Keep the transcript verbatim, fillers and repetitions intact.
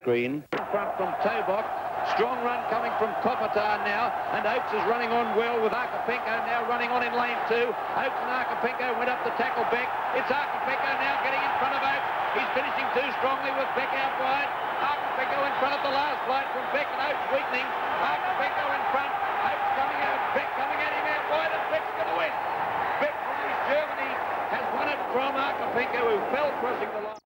screen. In front from Tobok. Strong run coming from Kopitar now, and Oates is running on well with Archipinko now running on in lane two. Oates and Archipinko went up to tackle Beck. It's Archipinko now getting in front of Oates. He's finishing too strongly with Beck out wide. Archipinko in front of the last flight from Beck, and Oates weakening. Archipinko in front. Oates coming out. Beck coming at him out wide, and Beck's going to win. Beck from East Germany has won it from Archipinko, who fell crossing the line.